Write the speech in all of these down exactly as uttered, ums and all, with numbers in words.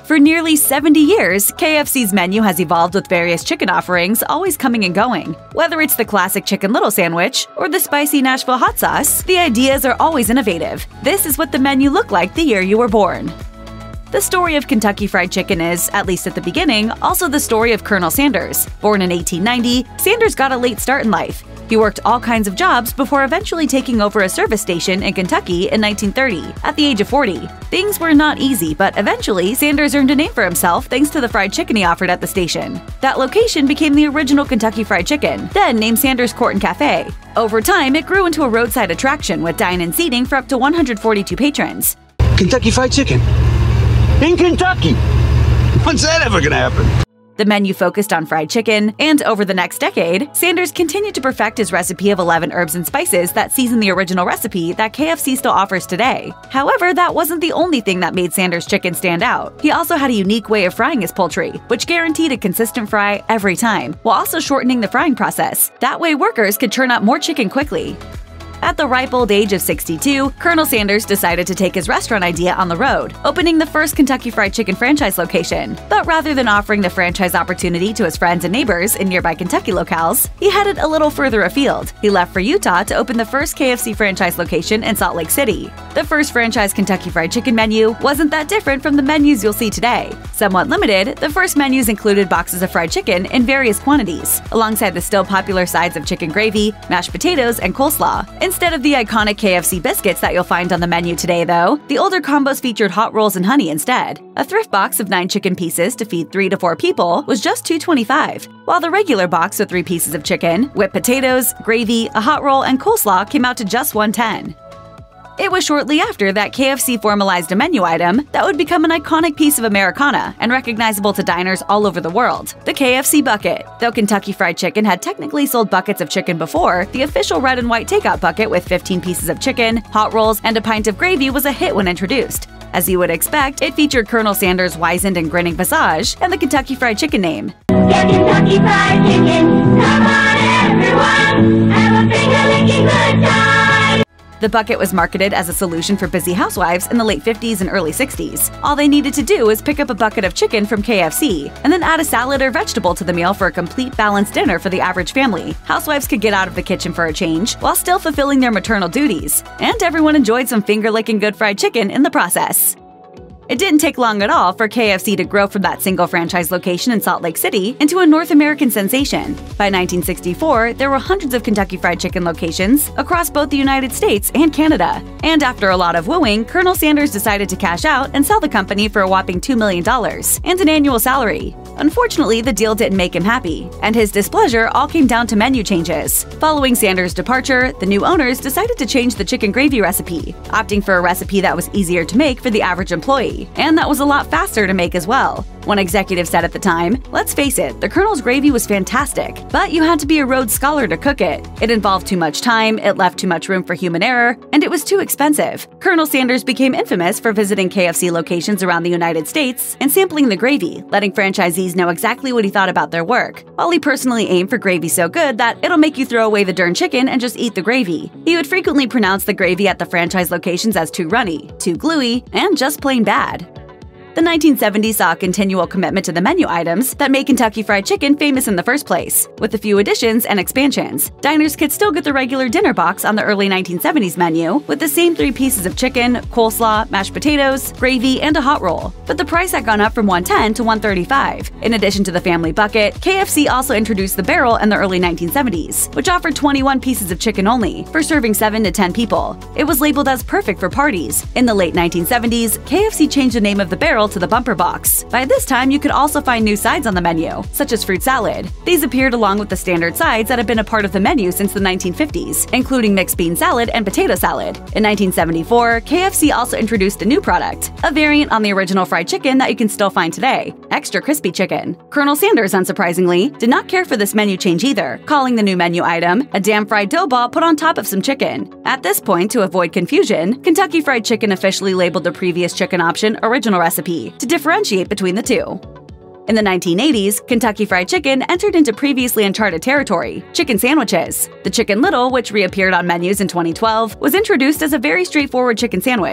For nearly seventy years, K F C's menu has evolved with various chicken offerings always coming and going. Whether it's the classic Chicken Little sandwich or the spicy Nashville hot sauce, the ideas are always innovative. This is what the menu looked like the year you were born. The story of Kentucky Fried Chicken is, at least at the beginning, also the story of Colonel Sanders. Born in eighteen ninety, Sanders got a late start in life. He worked all kinds of jobs before eventually taking over a service station in Kentucky in nineteen thirty, at the age of forty. Things were not easy, but eventually Sanders earned a name for himself thanks to the fried chicken he offered at the station. That location became the original Kentucky Fried Chicken, then named Sanders Court and Cafe. Over time, it grew into a roadside attraction with dine-in seating for up to one hundred forty-two patrons. Kentucky Fried Chicken in Kentucky! When's that ever gonna happen? The menu focused on fried chicken, and over the next decade, Sanders continued to perfect his recipe of eleven herbs and spices that season the original recipe that K F C still offers today. However, that wasn't the only thing that made Sanders chicken stand out. He also had a unique way of frying his poultry, which guaranteed a consistent fry every time, while also shortening the frying process. That way workers could churn up more chicken quickly. At the ripe old age of sixty-two, Colonel Sanders decided to take his restaurant idea on the road, opening the first Kentucky Fried Chicken franchise location. But rather than offering the franchise opportunity to his friends and neighbors in nearby Kentucky locales, he headed a little further afield. He left for Utah to open the first K F C franchise location in Salt Lake City. The first franchise Kentucky Fried Chicken menu wasn't that different from the menus you'll see today. Somewhat limited, the first menus included boxes of fried chicken in various quantities, alongside the still popular sides of chicken gravy, mashed potatoes, and coleslaw. Instead of the iconic K F C biscuits that you'll find on the menu today, though, the older combos featured hot rolls and honey instead. A thrift box of nine chicken pieces to feed three to four people was just two twenty-five, while the regular box of three pieces of chicken, whipped potatoes, gravy, a hot roll, and coleslaw came out to just one ten. It was shortly after that K F C formalized a menu item that would become an iconic piece of Americana and recognizable to diners all over the world, the K F C bucket. Though Kentucky Fried Chicken had technically sold buckets of chicken before, the official red and white takeout bucket with fifteen pieces of chicken, hot rolls, and a pint of gravy was a hit when introduced. As you would expect, it featured Colonel Sanders' wizened and grinning visage and the Kentucky Fried Chicken name. Get Kentucky Fried Chicken, come on everyone, have a finger-licking good time! The bucket was marketed as a solution for busy housewives in the late fifties and early sixties. All they needed to do was pick up a bucket of chicken from K F C and then add a salad or vegetable to the meal for a complete balanced dinner for the average family. Housewives could get out of the kitchen for a change while still fulfilling their maternal duties, and everyone enjoyed some finger-licking good fried chicken in the process. It didn't take long at all for K F C to grow from that single franchise location in Salt Lake City into a North American sensation. By nineteen sixty-four, there were hundreds of Kentucky Fried Chicken locations across both the United States and Canada. And after a lot of wooing, Colonel Sanders decided to cash out and sell the company for a whopping two million dollars and an annual salary. Unfortunately, the deal didn't make him happy, and his displeasure all came down to menu changes. Following Sanders' departure, the new owners decided to change the chicken gravy recipe, opting for a recipe that was easier to make for the average employee, and that was a lot faster to make as well. One executive said at the time, "Let's face it, the Colonel's gravy was fantastic, but you had to be a Rhodes Scholar to cook it. It involved too much time, it left too much room for human error, and it was too expensive." Colonel Sanders became infamous for visiting K F C locations around the United States and sampling the gravy, letting franchisees know exactly what he thought about their work. While he personally aimed for gravy so good that it'll make you throw away the darn chicken and just eat the gravy, he would frequently pronounce the gravy at the franchise locations as too runny, too gluey, and just plain bad. The nineteen seventies saw a continual commitment to the menu items that made Kentucky Fried Chicken famous in the first place. With a few additions and expansions, diners could still get the regular dinner box on the early nineteen seventies menu with the same three pieces of chicken, coleslaw, mashed potatoes, gravy, and a hot roll. But the price had gone up from one ten to one thirty-five. In addition to the family bucket, K F C also introduced the barrel in the early nineteen seventies, which offered twenty-one pieces of chicken only for serving seven to ten people. It was labeled as perfect for parties. In the late nineteen seventies, K F C changed the name of the barrel to the bumper box. By this time, you could also find new sides on the menu, such as fruit salad. These appeared along with the standard sides that had been a part of the menu since the nineteen fifties, including mixed bean salad and potato salad. In nineteen seventy-four, K F C also introduced a new product, a variant on the original fried chicken that you can still find today, extra crispy chicken. Colonel Sanders, unsurprisingly, did not care for this menu change either, calling the new menu item a damn fried dough ball put on top of some chicken. At this point, to avoid confusion, Kentucky Fried Chicken officially labeled the previous chicken option original recipe to differentiate between the two. In the nineteen eighties, Kentucky Fried Chicken entered into previously uncharted territory, chicken sandwiches. The Chicken Little, which reappeared on menus in twenty twelve, was introduced as a very straightforward chicken sandwich.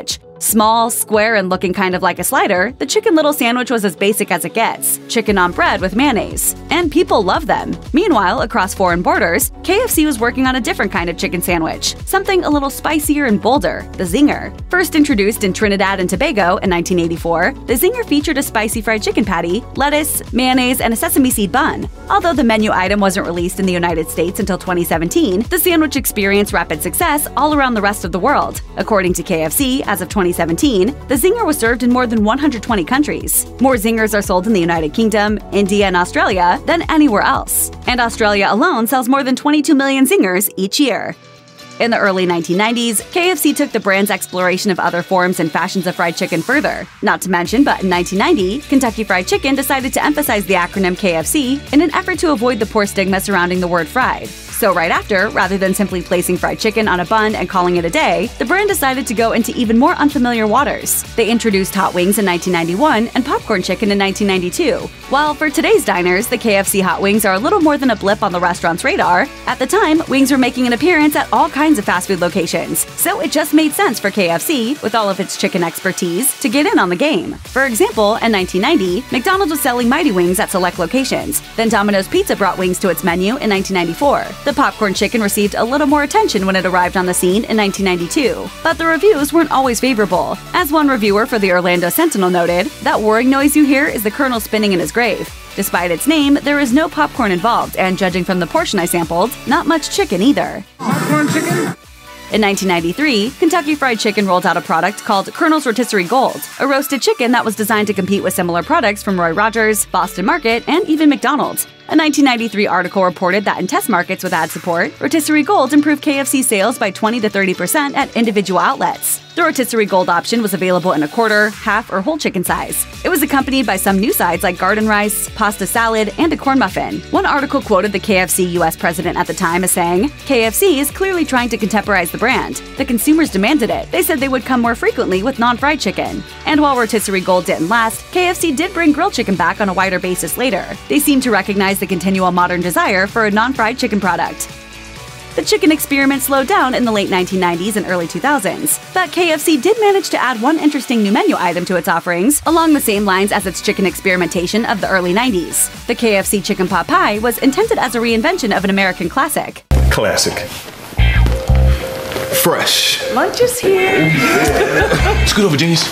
Small, square, and looking kind of like a slider, the Chicken Little sandwich was as basic as it gets: chicken on bread with mayonnaise. And people love them. Meanwhile, across foreign borders, K F C was working on a different kind of chicken sandwich, something a little spicier and bolder: the Zinger. First introduced in Trinidad and Tobago in nineteen eighty-four, the Zinger featured a spicy fried chicken patty, lettuce, mayonnaise, and a sesame seed bun. Although the menu item wasn't released in the United States until twenty seventeen, the sandwich experienced rapid success all around the rest of the world. According to K F C, as of twenty seventeen, the Zinger was served in more than one hundred twenty countries. More Zingers are sold in the United Kingdom, India, and Australia than anywhere else. And Australia alone sells more than twenty-two million Zingers each year. In the early nineteen nineties, K F C took the brand's exploration of other forms and fashions of fried chicken further. Not to mention, but in nineteen ninety, Kentucky Fried Chicken decided to emphasize the acronym K F C in an effort to avoid the poor stigma surrounding the word fried. So right after, rather than simply placing fried chicken on a bun and calling it a day, the brand decided to go into even more unfamiliar waters. They introduced hot wings in nineteen ninety-one and popcorn chicken in nineteen ninety-two. While for today's diners, the K F C hot wings are a little more than a blip on the restaurant's radar, at the time, wings were making an appearance at all kinds of fast food locations, so it just made sense for K F C, with all of its chicken expertise, to get in on the game. For example, in nineteen ninety, McDonald's was selling Mighty Wings at select locations. Then Domino's Pizza brought wings to its menu in nineteen ninety-four. The popcorn chicken received a little more attention when it arrived on the scene in nineteen ninety-two. But the reviews weren't always favorable. As one reviewer for the Orlando Sentinel noted, "That whirring noise you hear is the Colonel spinning in his grave. Despite its name, there is no popcorn involved, and judging from the portion I sampled, not much chicken either." Popcorn chicken? In nineteen ninety-three, Kentucky Fried Chicken rolled out a product called Colonel's Rotisserie Gold, a roasted chicken that was designed to compete with similar products from Roy Rogers, Boston Market, and even McDonald's. A nineteen ninety-three article reported that in test markets with ad support, Rotisserie Gold improved K F C sales by twenty to thirty percent at individual outlets. The Rotisserie Gold option was available in a quarter, half, or whole chicken size. It was accompanied by some new sides like garden rice, pasta salad, and a corn muffin. One article quoted the K F C U S president at the time as saying, "K F C is clearly trying to contemporize the brand. The consumers demanded it. They said they would come more frequently with non-fried chicken." And while Rotisserie Gold didn't last, K F C did bring grilled chicken back on a wider basis later. They seem to recognize the continual modern desire for a non-fried chicken product. The chicken experiment slowed down in the late nineteen nineties and early two thousands, but K F C did manage to add one interesting new menu item to its offerings, along the same lines as its chicken experimentation of the early nineties. The K F C Chicken Pot Pie was intended as a reinvention of an American classic. Classic. Fresh. Lunch is here. Scoot over, genius.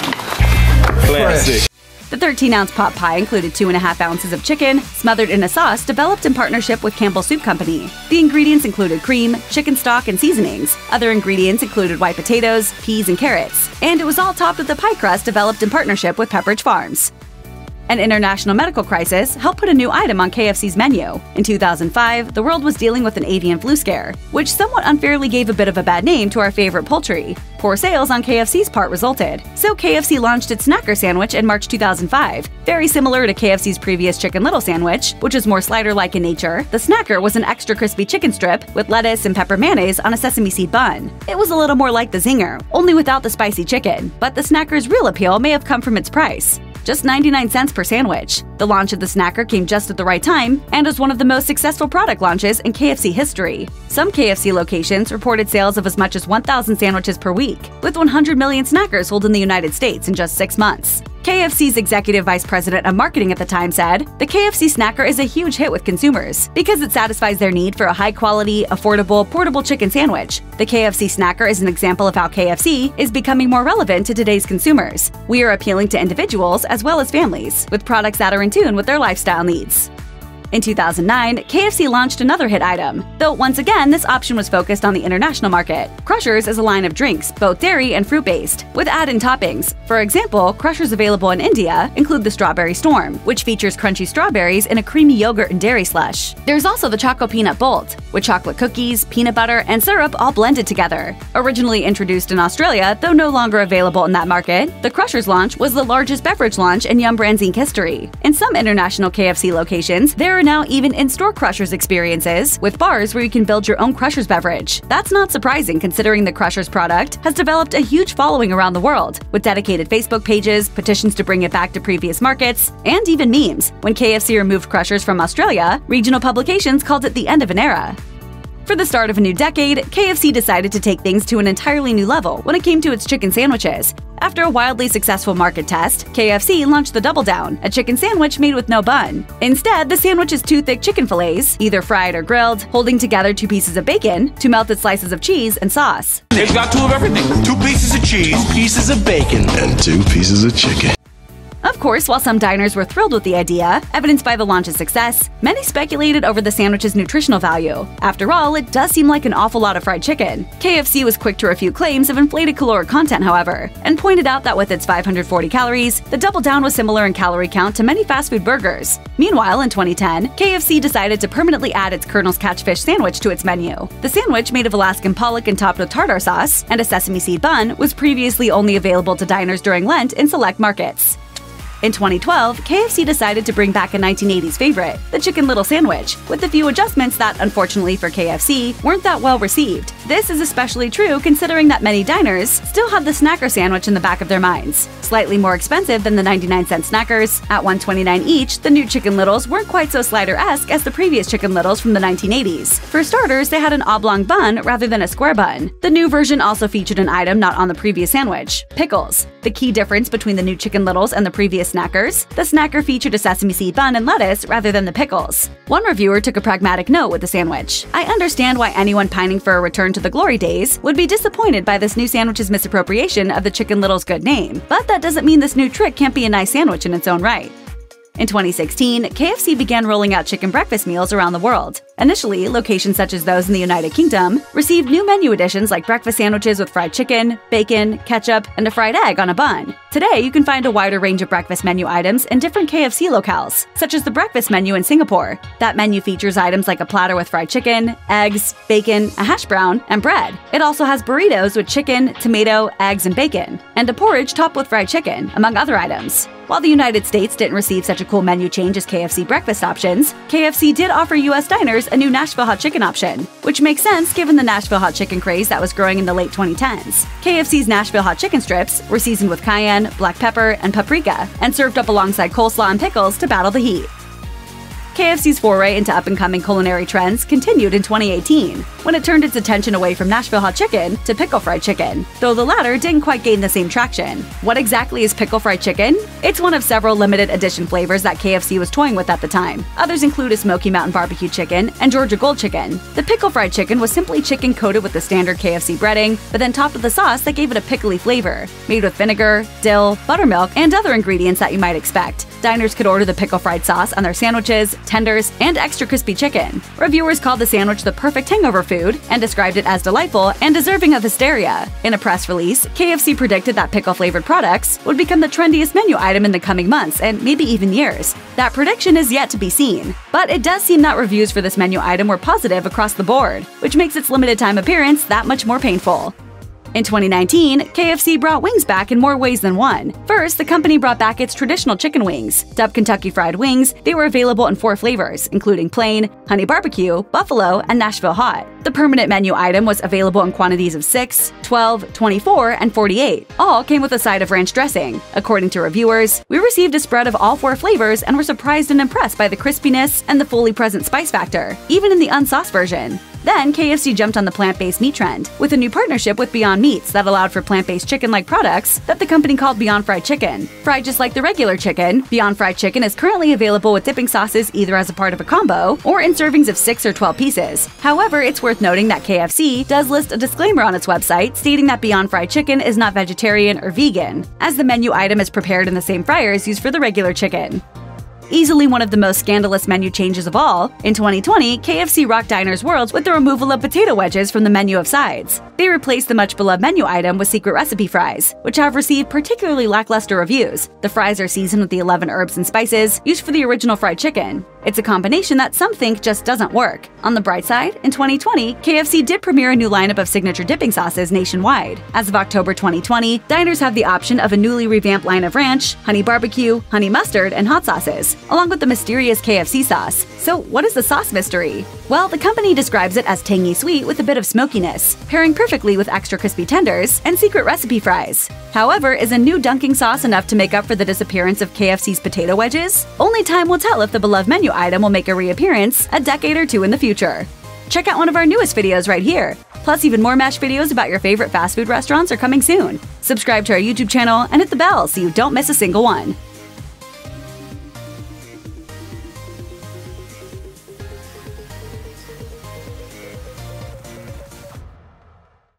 Classic. The thirteen ounce pot pie included two and a half ounces of chicken, smothered in a sauce developed in partnership with Campbell Soup Company. The ingredients included cream, chicken stock, and seasonings. Other ingredients included white potatoes, peas, and carrots. And it was all topped with a pie crust developed in partnership with Pepperidge Farms. An international medical crisis helped put a new item on K F C's menu. In two thousand five, the world was dealing with an avian flu scare, which somewhat unfairly gave a bit of a bad name to our favorite poultry. Poor sales on K F C's part resulted, so K F C launched its Snacker sandwich in March two thousand five. Very similar to K F C's previous Chicken Little sandwich, which is more slider-like in nature, the Snacker was an extra crispy chicken strip with lettuce and pepper mayonnaise on a sesame seed bun. It was a little more like the Zinger, only without the spicy chicken, but the Snacker's real appeal may have come from its price. Just ninety-nine cents per sandwich. The launch of the Snacker came just at the right time and was one of the most successful product launches in K F C history. Some K F C locations reported sales of as much as one thousand sandwiches per week, with one hundred million Snackers sold in the United States in just six months. K F C's executive vice president of marketing at the time said, "The K F C Snacker is a huge hit with consumers because it satisfies their need for a high-quality, affordable, portable chicken sandwich. The K F C Snacker is an example of how K F C is becoming more relevant to today's consumers. We are appealing to individuals as well as families, with products that are in tune with their lifestyle needs." In two thousand nine, K F C launched another hit item, though once again this option was focused on the international market. Crushers is a line of drinks, both dairy and fruit-based, with add-in toppings. For example, Crushers available in India include the Strawberry Storm, which features crunchy strawberries in a creamy yogurt and dairy slush. There's also the Choco Peanut Bolt, with chocolate cookies, peanut butter, and syrup all blended together. Originally introduced in Australia, though no longer available in that market, the Crushers launch was the largest beverage launch in Yum Brands Incorporated history. In some international K F C locations, there are now even in-store Crushers experiences, with bars where you can build your own Crushers beverage. That's not surprising considering the Crushers product has developed a huge following around the world, with dedicated Facebook pages, petitions to bring it back to previous markets, and even memes. When K F C removed Crushers from Australia, regional publications called it the end of an era. For the start of a new decade, K F C decided to take things to an entirely new level when it came to its chicken sandwiches. After a wildly successful market test, K F C launched the Double Down, a chicken sandwich made with no bun. Instead, the sandwich is two thick chicken fillets, either fried or grilled, holding together two pieces of bacon, two melted slices of cheese, and sauce. It's got two of everything. Two pieces of cheese, two pieces of bacon, And two pieces of chicken. Of course, while some diners were thrilled with the idea, evidenced by the launch's success, many speculated over the sandwich's nutritional value. After all, it does seem like an awful lot of fried chicken. K F C was quick to refute claims of inflated caloric content, however, and pointed out that with its five hundred forty calories, the Double Down was similar in calorie count to many fast food burgers. Meanwhile, in twenty ten, K F C decided to permanently add its Colonel's Catfish sandwich to its menu. The sandwich, made of Alaskan pollock and topped with tartar sauce and a sesame seed bun, was previously only available to diners during Lent in select markets. In twenty twelve, K F C decided to bring back a nineteen eighties favorite, the Chicken Little Sandwich, with a few adjustments that, unfortunately for K F C, weren't that well received. This is especially true considering that many diners still have the Snacker sandwich in the back of their minds. Slightly more expensive than the ninety-nine cent Snackers, at one twenty-nine each, the new Chicken Littles weren't quite so Slider-esque as the previous Chicken Littles from the nineteen eighties. For starters, they had an oblong bun rather than a square bun. The new version also featured an item not on the previous sandwich: pickles. The key difference between the new Chicken Littles and the previous Snackers, the Snacker featured a sesame seed bun and lettuce rather than the pickles. One reviewer took a pragmatic note with the sandwich. "I understand why anyone pining for a return to the glory days would be disappointed by this new sandwich's misappropriation of the Chicken Little's good name, but that doesn't mean this new trick can't be a nice sandwich in its own right." In twenty sixteen, K F C began rolling out chicken breakfast meals around the world. Initially, locations such as those in the United Kingdom received new menu additions like breakfast sandwiches with fried chicken, bacon, ketchup, and a fried egg on a bun. Today, you can find a wider range of breakfast menu items in different K F C locales, such as the breakfast menu in Singapore. That menu features items like a platter with fried chicken, eggs, bacon, a hash brown, and bread. It also has burritos with chicken, tomato, eggs, and bacon, and a porridge topped with fried chicken, among other items. While the United States didn't receive such a cool menu change as K F C breakfast options, K F C did offer U S diners a new Nashville hot chicken option, which makes sense given the Nashville hot chicken craze that was growing in the late twenty tens. K F C's Nashville hot chicken strips were seasoned with cayenne, black pepper, and paprika, and served up alongside coleslaw and pickles to battle the heat. K F C's foray into up-and-coming culinary trends continued in twenty eighteen, when it turned its attention away from Nashville hot chicken to pickle fried chicken, though the latter didn't quite gain the same traction. What exactly is pickle fried chicken? It's one of several limited edition flavors that K F C was toying with at the time. Others include a Smoky Mountain barbecue chicken and Georgia Gold chicken. The pickle fried chicken was simply chicken coated with the standard K F C breading, but then topped with a sauce that gave it a pickly flavor, made with vinegar, dill, buttermilk, and other ingredients that you might expect. Diners could order the pickle fried sauce on their sandwiches, tenders, and extra crispy chicken. Reviewers called the sandwich the perfect hangover food and described it as delightful and deserving of hysteria. In a press release, K F C predicted that pickle-flavored products would become the trendiest menu item in the coming months and maybe even years. That prediction is yet to be seen, but it does seem that reviews for this menu item were positive across the board, which makes its limited-time appearance that much more painful. In twenty nineteen, K F C brought wings back in more ways than one. First, the company brought back its traditional chicken wings. Dubbed Kentucky Fried Wings, they were available in four flavors, including plain, honey barbecue, buffalo, and Nashville hot. The permanent menu item was available in quantities of six, twelve, twenty-four, and forty-eight. All came with a side of ranch dressing. According to reviewers, we received a spread of all four flavors and were surprised and impressed by the crispiness and the fully present spice factor, even in the unsauced version. Then, K F C jumped on the plant-based meat trend with a new partnership with Beyond Meats that allowed for plant-based chicken-like products that the company called Beyond Fried Chicken. Fried just like the regular chicken, Beyond Fried Chicken is currently available with dipping sauces either as a part of a combo or in servings of six or twelve pieces. However, it's worth noting that K F C does list a disclaimer on its website stating that Beyond Fried Chicken is not vegetarian or vegan, as the menu item is prepared in the same fryers used for the regular chicken. Easily one of the most scandalous menu changes of all, in twenty twenty, K F C rocked diners' worlds with the removal of potato wedges from the menu of sides. They replaced the much-beloved menu item with secret recipe fries, which have received particularly lackluster reviews. The fries are seasoned with the eleven herbs and spices used for the original fried chicken. It's a combination that some think just doesn't work. On the bright side, in twenty twenty, K F C did premiere a new lineup of signature dipping sauces nationwide. As of October twenty twenty, diners have the option of a newly revamped line of ranch, honey barbecue, honey mustard, and hot sauces, along with the mysterious K F C sauce. So what is the sauce mystery? Well, the company describes it as tangy sweet with a bit of smokiness, pairing perfectly with extra crispy tenders and secret recipe fries. However, is a new dunking sauce enough to make up for the disappearance of K F C's potato wedges? Only time will tell if the beloved menu item will make a reappearance a decade or two in the future. check out one of our newest videos right here. Plus, even more MASH videos about your favorite fast food restaurants are coming soon. Subscribe to our YouTube channel and hit the bell so you don't miss a single one.